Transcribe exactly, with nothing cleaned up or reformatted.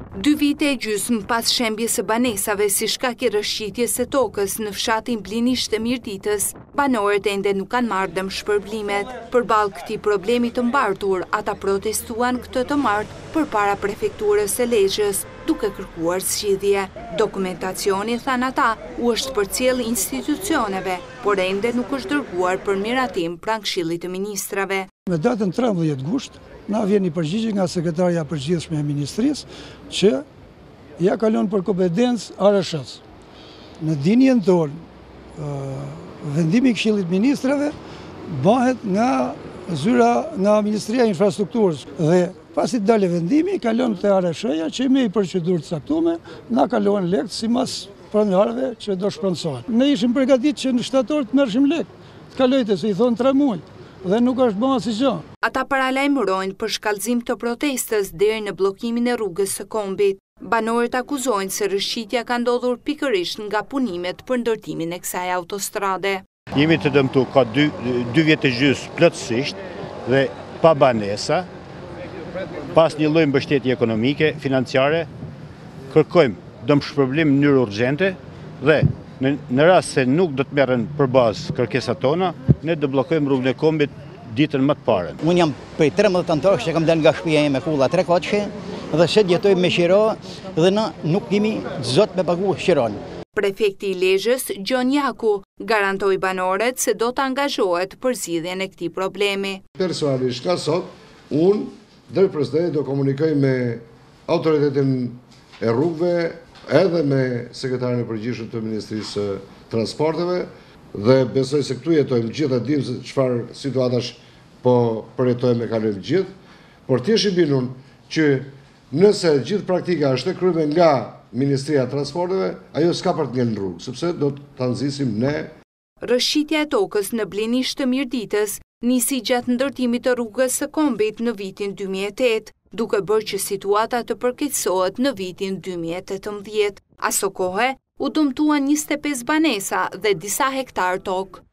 Dy vite e gjysmë pas shembjes së banesave si shkak i rrëshqitjes së tokës në fshatin Blinisht të Mirditës, banorët ende nuk kanë marrë dëmshpërblimet. Përballë këtij problemi të mbartur, ata protestuan këtë të martë përpara prefekturës së Lezhës, duke kërkuar zgjidhje. Dokumentacioni, thanë ata, u është përcjell institucioneve, por ende nuk është dërguar për miratim pranë Këshillit të Ministrave. Me datën trembëdhjetë gusht, na vjen një përgjigje nga sekretarja e përgjithshme e Ministrisë që ja kalon për kompetencë A R S-s. Në dinjen tonë, vendimi i Këshillit të Ministrave bëhet nga zyra nga Ministria e Infrastrukturës dhe pasi të dalë vendimi kalon te A R S-ja që me i procedurë të caktuar na kalon lekë sipas pronarëve që do shpronsohen. Ne ishim përgatitur që në shtator të merrshim lekë. Të kalojte se i thon tre muaj dhe nuk është bërë asgjë. Ata paralajmërojnë për shkallëzim të protestës deri në bllokimin e rrugës së Kombit. Banorët akuzojnë se rrëshqitja ka ndodhur pikërisht nga punimet për ndërtimin e kësaj autostrade. Jemi të dëmtuar ka dy, dy vjet e gjys plotësisht dhe pa banesa, pas një lloj mbështetje ekonomike, financiare, kërkojmë dëmshpërblim në mënyrë urgjente dhe në, në rast se nuk do të merren përbazë kërkesat tona, ne do bllokojmë rrugën e Kombit ditën më të parën. Unë jam prej trembëdhjetë antarësh që kam dalë nga shtëpia ime kulla tre kaçe dhe sot jetoj me qiro dhe na nuk kemi zot me pagu qiron. Prefekti i Lezhës, Gjon Jaku, garantoi banorët se do të angazhohet për zgjidhjen e këtij problemi. Personalisht ka sot, unë drejt presidentit do komunikoj me autoritetin e rrugëve, edhe me sekretarin e përgjithshëm të Ministrisë së Transporteve, dhe besoj se këtu jetojmë gjithë e dim se çfarë situatash po përjetojmë e kalojmë gjithë, por thjesht i binun që nëse gjithë praktika është e kryer nga Ministria e Transporteve, ajo s'ka për të ngel në rrugë, sepse do ta nxisim ne. Rrëshqitja e tokës në Blinisht të Mirditës nisi gjatë ndërtimit të rrugës së Kombit në vitin dy mijë e tetë, duke bërë që situata të përkeqësohet në vitin dy mijë e tetëmbëdhjetë. Aso kohe u dëmtuan njëzet e pesë banesa dhe disa hektar tokë.